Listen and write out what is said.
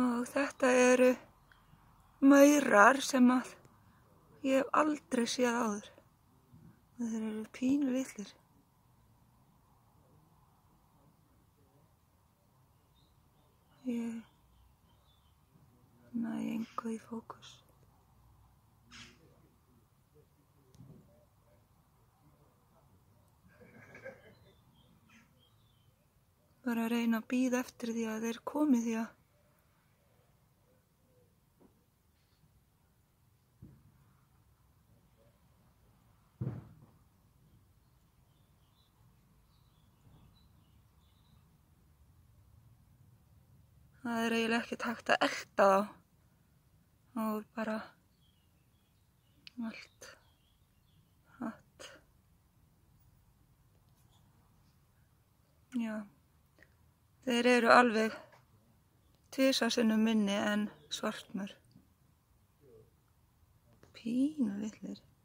Og þetta eru maurar sem að ég hef aldrei séð áður. Og þeir eru pínulitlir. Ég næ engu í fókus. Bara að reyna að bíða eftir því að þeir komi því að það er eiginlega ekkert hægt að elta þá. Og bara allt hatt. Já. Þeir eru alveg 2 sinnum minni en svartmör. Pínulitlir.